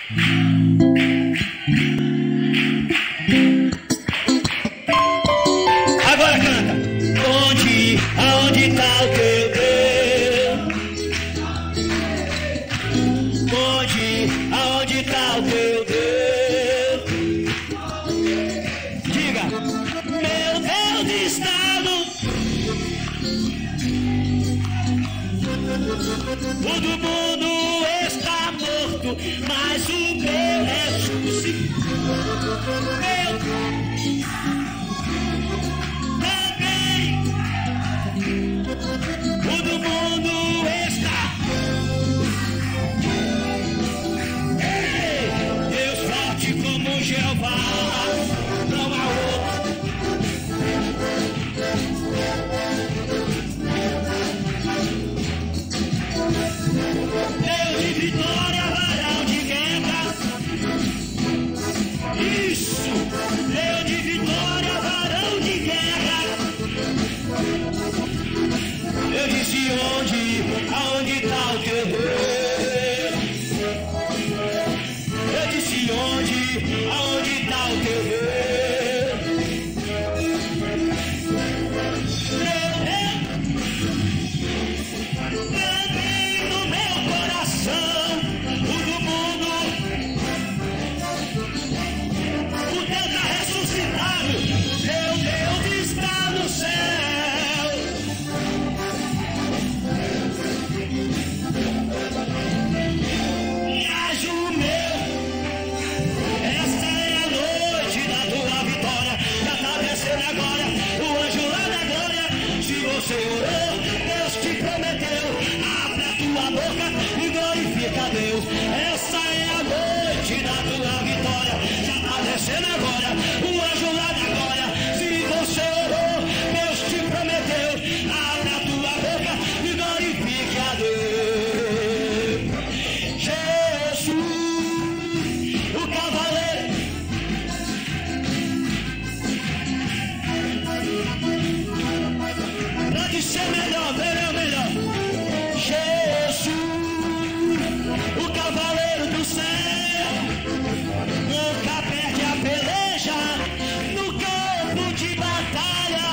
Agora canta. Aonde tá o teu Deus? Aonde tá o teu Deus? Diga, meu Deus está no... Todo mundo está morto, mas o meu ressuscitou. Meu também. Todo mundo está. Ei, Deus forte como Jeová, não há outro. Deus de vitória, varão de guerra. Isso, Deus de vitória, varão de guerra. Eu disse aonde tá o teu Deus? Eu disse aonde tá o teu Deus? Meu Deus, também no meu coração, todo mundo, o Deus tá ressuscitado, meu Deus está no céu. Mas o meu, essa é a noite da tua vitória, já tá descendo agora o anjo lá da glória. Se você orou, Deus te prometeu, abre a tua boca e glorifica a Deus. Essa é a noite da tua vitória, já tá descendo agora o anjo lá da glória. Se você orou, Deus te prometeu, abre a tua boca e glorifique a Deus. Jesus, o cavaleiro, pode ser melhor, melhor. Jesus, o cavaleiro do céu, nunca perde a peleja no campo de batalha.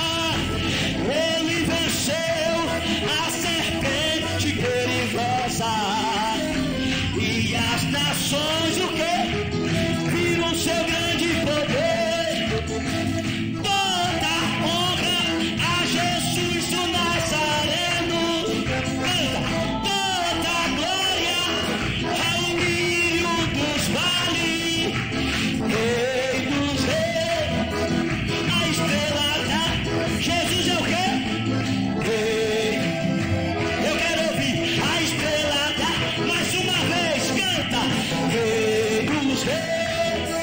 Ele venceu a serpente perigosa e as nações o que? Viram seu grande poder. Toda honra a Jesus o Nazareno. Toda glória ao milho dos vales. Rei dos reis, a estrela da... Jesus é o quê? Rei. Eu quero ouvir a estrela da... Mais uma vez, canta. Rei dos reis.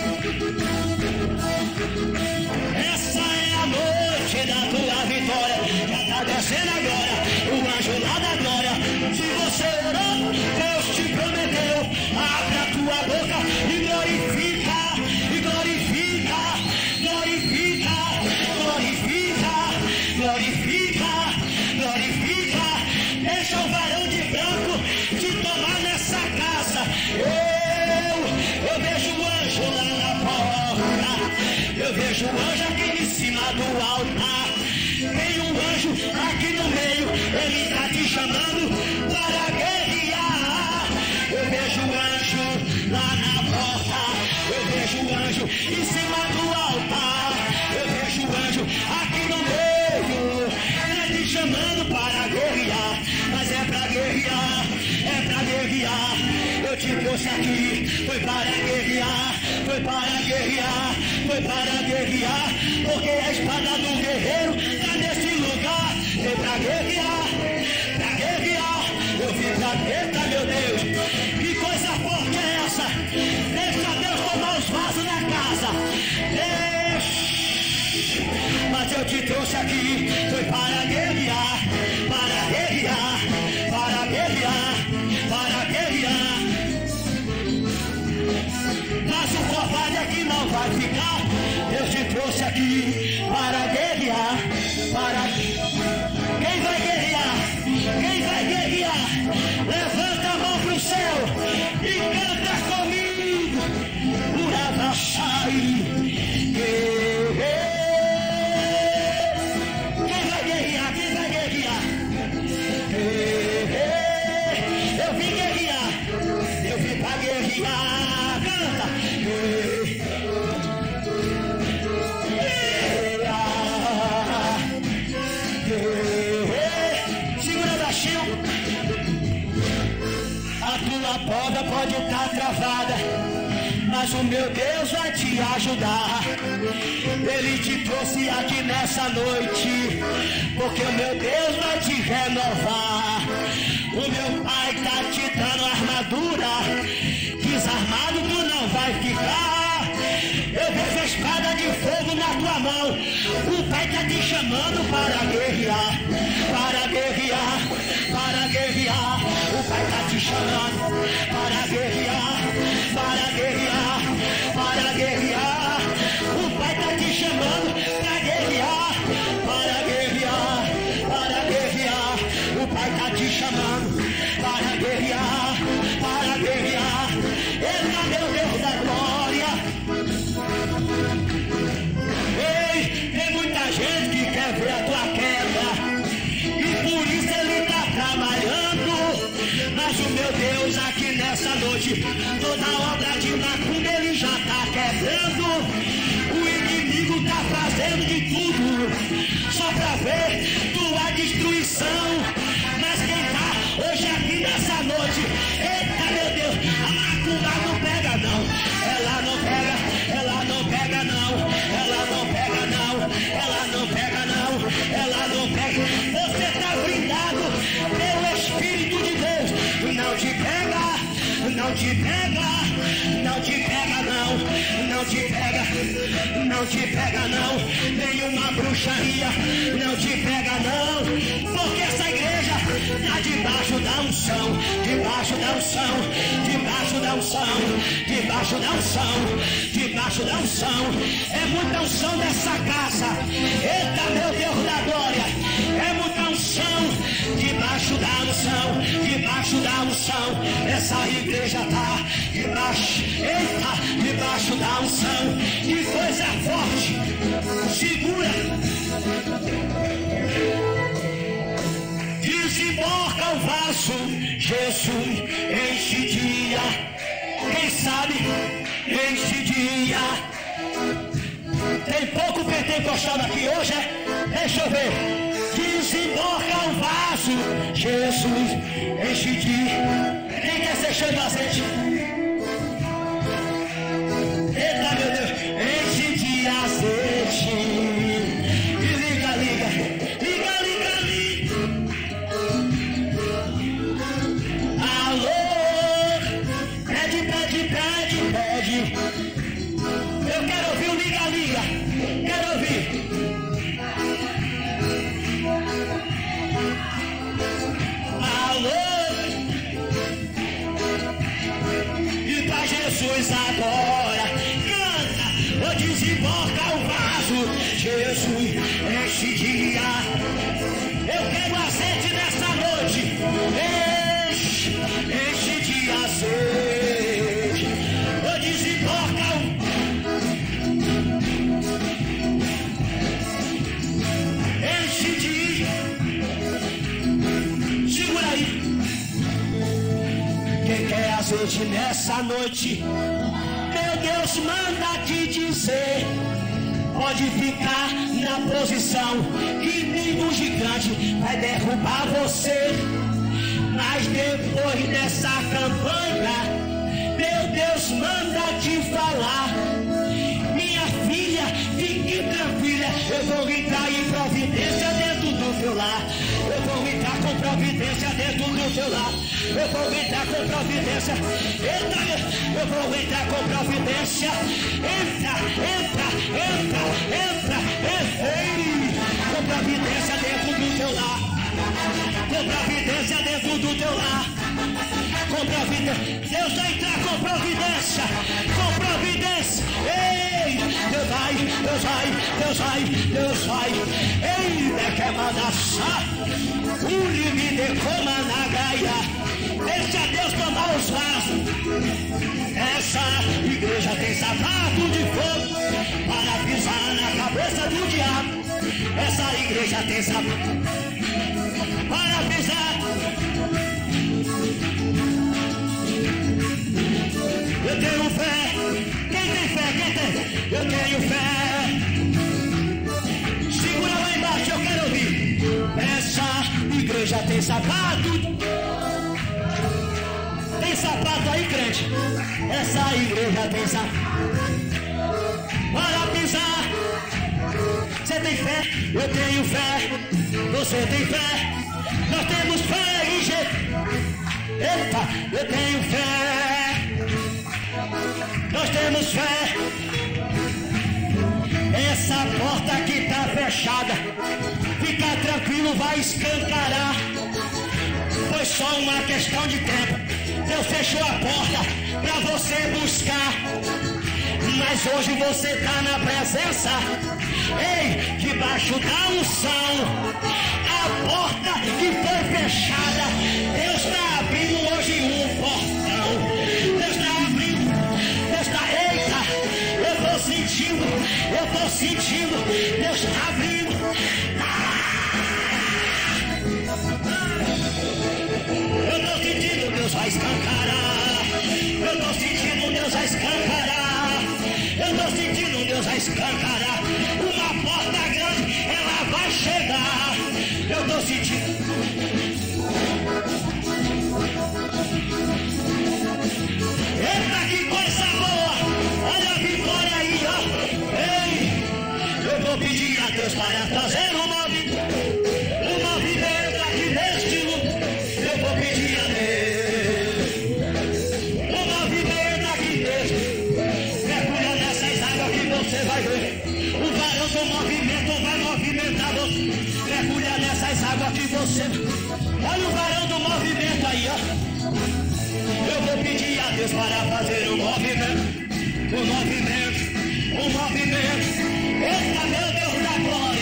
Essa é a noite da tua vitória, já tá descendo agora o anjo lá da glória. Se você orou, Deus te prometeu, abre a tua boca e glorifica, e glorifica, glorifica, glorifica, glorifica, glorifica. Deixa o varão de branco te tomar nessa casa. Eu vejo o anjo lá na porta, eu vejo o anjo aqui em cima do altar. Tem um anjo aqui no meio, ele tá te chamando para guerrear. Eu vejo o anjo lá na porta, eu vejo o anjo em cima do altar. Eu vejo o anjo aqui no meio, ele te chamando para guerrear. Mas é pra guerrear, é pra guerrear. Eu te trouxe aqui, foi para guerrear, foi para guerrear, foi para guerrear. Porque a espada do guerreiro tá nesse lugar. É pra guerrear, pra guerrear. Eu vim pra guerrear, meu Deus. Que coisa forte é essa? Deixa Deus tomar os vasos na casa. Deixa. Mas eu te trouxe aqui, foi para guerrear, para guerrear, para guerrear, para guerrear. Mas o covarde aqui não vai ficar. Deus te trouxe aqui para guerrear, para... Quem vai guerrear? Quem vai guerrear? Levanta a mão pro céu e canta comigo. porta pode estar travada, mas o meu Deus vai te ajudar. Ele te trouxe aqui nessa noite, porque o meu Deus vai te renovar. O meu Pai está te dando armadura, desarmado tu não vai ficar. Eu vejo a espada de fogo na tua mão. O Pai está te chamando para guerrear, para guerrear, para guerrear. O Pai está te chamando para guerrear, para guerrear, para guerrear. O Pai está te chamando para guerrear, para guerrear, para guerrear. O Pai está te chamando para guerrear, para guerrear. Eita, meu Deus da glória. Ei, tem muita gente que quer ver a tua queda, e por isso ele está trabalhando. Mas o meu Deus aqui nessa noite, toda obra de macumba ele já está quebrando. O inimigo está fazendo de tudo só para ver tua destruição. Mas quem está hoje aqui nessa noite, eita meu Deus, a macumba não pega não, ela não pega, ela não pega não, ela não pega não, ela não pega não, ela não pega. Você está blindado pelo Espírito de Deus, não te pega, não te pega, não te pega não, não te pega, não te pega não, nenhuma bruxaria não te pega não, porque essa igreja está debaixo da unção, debaixo da unção, debaixo da unção, debaixo da unção, debaixo da unção. É muita unção dessa casa, eita meu Deus da glória, é muita unção, debaixo da unção, debaixo da unção. Essa igreja está debaixo, eita, debaixo da unção. Que coisa forte, segura. Desemboca o vaso, Jesus, enche dia. Quem sabe, enche dia. Tem pouco pentecostal aqui hoje, é? Deixa eu ver. Desemboca o vaso, Jesus, enche dia. Quem quer ser cheio de azeite? Eita meu Deus, enche de azeite. E liga, liga, liga, liga, liga. Alô, pede, pede, pede, pede. Eu quero ouvir o liga, liga. Quero ouvir. Alô. E pra Jesus agora, canta, ou desemboca o vaso, Jesus, enche dia. Eu quero azeite nessa noite, enche, enche de azeite, ou desemboca o... Enche de... Segura aí. Quem quer azeite nessa noite, meu Deus manda te dizer, pode ficar na posição, que nenhum gigante vai derrubar você. Mas depois dessa campanha, meu Deus manda te falar, minha filha, fique tranquila, eu vou entrar em providência dentro do teu lar. Eu vou entrar com providência dentro do teu lar. Eu vou entrar com providência. Entra, eu vou entrar com providência. Entra, entra, entra, entra, entra. Com providência dentro do teu lar. Com providência dentro do teu lar. Com providência. Deus vai entrar com providência. Com providência. Ei, Deus vai, Deus vai, Deus vai, Deus vai. Ei, que manda me decoma na gaia. Deixa Deus tomar os vasos. Essa igreja tem sapato de fogo para pisar na cabeça do diabo. Essa igreja tem sapato para pisar. Eu tenho fé. Quem tem fé? Quem tem? Eu tenho fé. Segura lá embaixo, eu quero ouvir. Essa igreja tem sapato. Tem sapato aí, crente. Essa igreja tem sapato. Para pisar. Você tem fé? Eu tenho fé. Você tem fé? Nós temos fé em Jesus. Eita, eu tenho fé. Nós temos fé. Essa porta aqui tá fechada. Fica tranquilo, vai escancarar. Foi só uma questão de tempo. Deus fechou a porta para você buscar. Mas hoje você tá na presença. Ei, debaixo da unção. A porta que foi fechada, Deus está abrindo hoje um portão. Deus está abrindo. Deus está, eita, eu tô sentindo. Deus está abrindo. Eu tô sentindo, Deus vai escancarar. Eu tô sentindo, Deus vai escancarar. Eu tô sentindo, Deus vai escancarar. Uma porta grande, ela vai chegar. Eu tô sentindo. Eita, que coisa boa. Olha a vitória aí, ó. Ei, eu vou pedir a Deus para trazer um movimento aqui neste lugar. Eu vou pedir a Deus um movimento aqui neste. Mergulha nessas águas que você vai ver. O varão do movimento vai movimentar você. Mergulha nessas águas que você. Olha o varão do movimento aí, ó. Eu vou pedir a Deus para fazer um movimento. Eita, meu Deus da glória.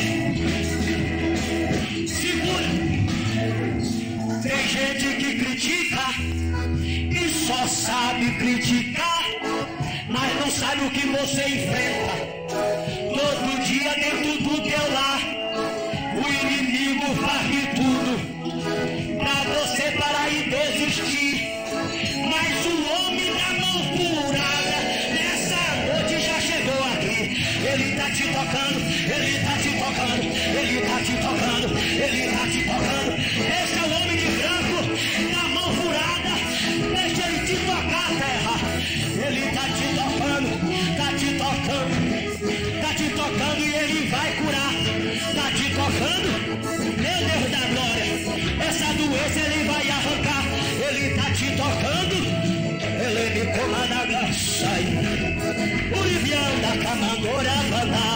Segura. Tem gente que critica e só sabe criticar, mas não sabe o que você enfrenta. Todo dia dentro do teu lar, o inimigo faz de tudo pra você parar e desistir. Mas o homem da mão furada nessa noite já chegou aqui. Ele tá te tocando, ele tá te tocando, ele tá te tocando, ele tá te tocando. Deixa o homem de branco na mão furada, deixa ele te tocar a terra. Ele tá te tocando, tá te tocando, tá te tocando e ele vai curar. Tá te tocando, meu Deus da glória. Essa doença ele vai arrancar. Ele tá te tocando, ele me comanda a graça. O livião da camandora vai.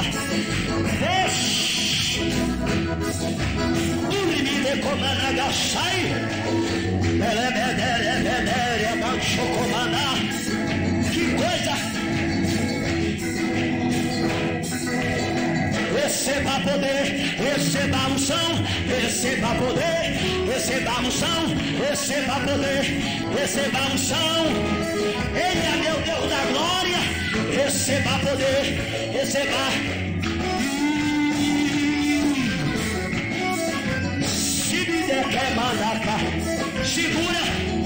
O livião me comanda a graça. Que coisa! Receba poder, receba unção, receba poder, receba unção, receba poder, receba unção. Eita, meu Deus da glória, receba poder, receba. Se me der quer mandar cá, segura.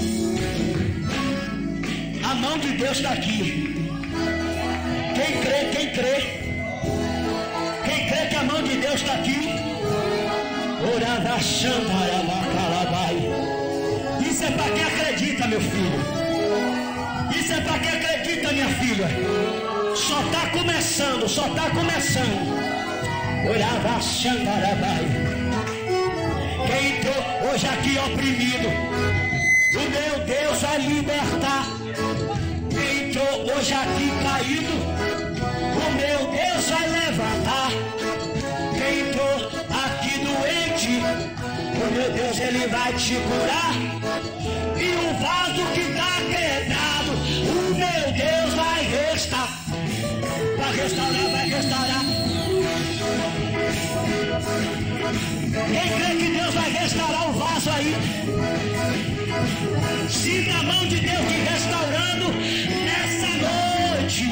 A mão de Deus está aqui. Quem crê, quem crê. Quem crê que a mão de Deus está aqui? Orava Xandarabacalabai. Isso é para quem acredita, meu filho. Isso é para quem acredita, minha filha. Só está começando, só está começando. Orava Xandarabai. Quem entrou hoje aqui oprimido, o meu Deus vai libertar. Quem entrou hoje aqui caído, o meu Deus vai levantar. Quem entrou aqui doente, o meu Deus ele vai te curar. E o vaso que está quebrado, o meu Deus vai restaurar. Vai restaurar, vai restaurar. Quem crê que Deus vai restaurar o vaso aí? Sinta a mão de Deus te restaurando nessa noite.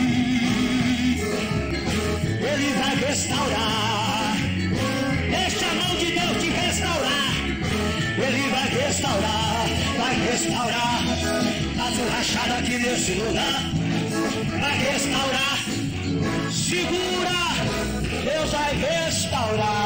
Ele vai restaurar. Deixa a mão de Deus te restaurar. Ele vai restaurar, vai restaurar. Faz um rachado aqui nesse lugar. Vai restaurar. Segura, Deus vai restaurar.